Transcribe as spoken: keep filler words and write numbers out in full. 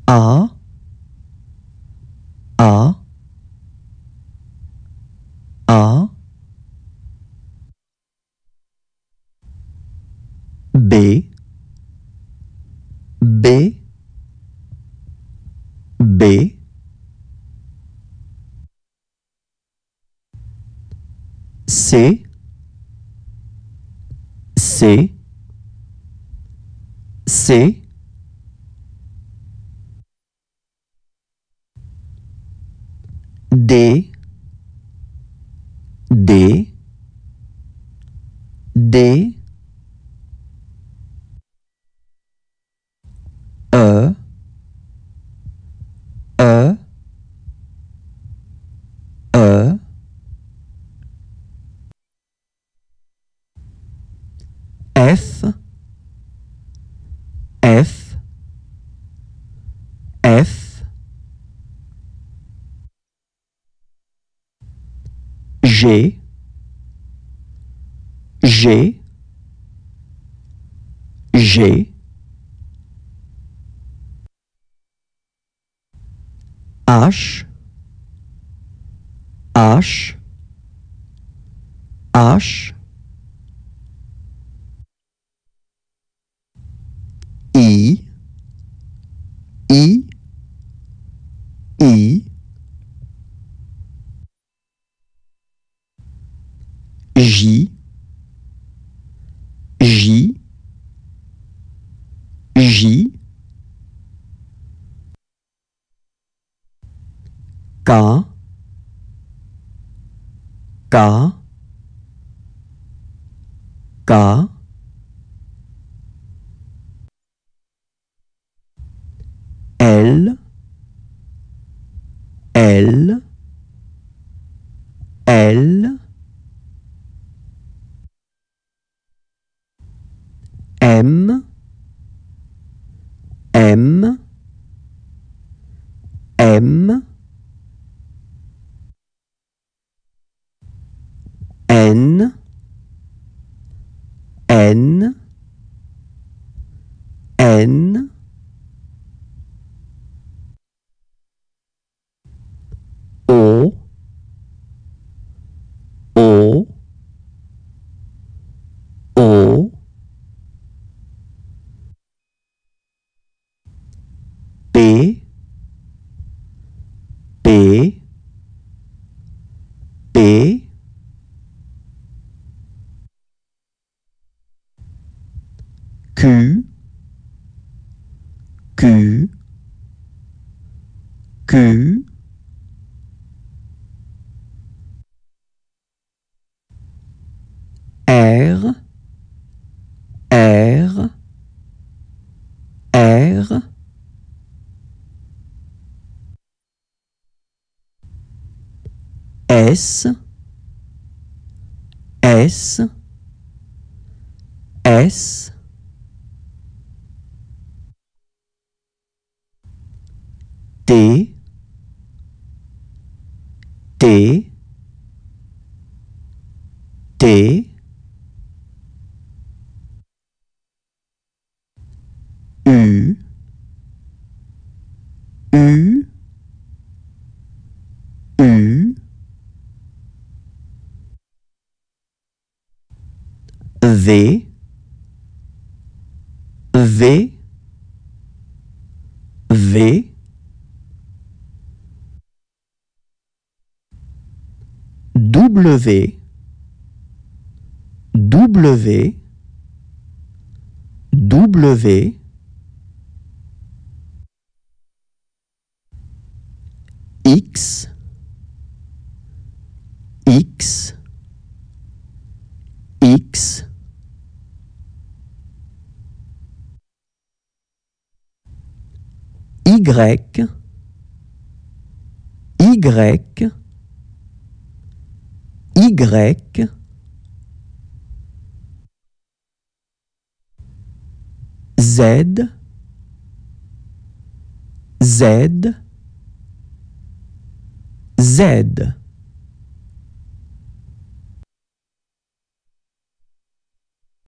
A, A, A, B, B, B, C, C, C, D, D, D, E, E, E, F, F, F, G, G, G, H, H, H, I, I, I, J, J, J, K, K, K, L, L, L, M, M, M, N, N, N, O, O, O, P, P, P, Q, Q, Q, R, R, R, S, S, S, T, T, T, U, U, U, V, V, V, W, W, W, X, X, X, Y, Y, Y, Z, Z, Z.